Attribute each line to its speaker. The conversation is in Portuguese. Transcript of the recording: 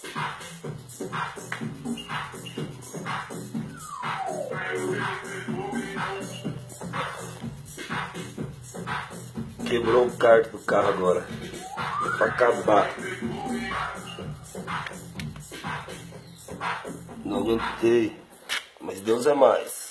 Speaker 1: Quebrou o kart do carro agora. É pra acabar. Não aguentei. Mas Deus é mais.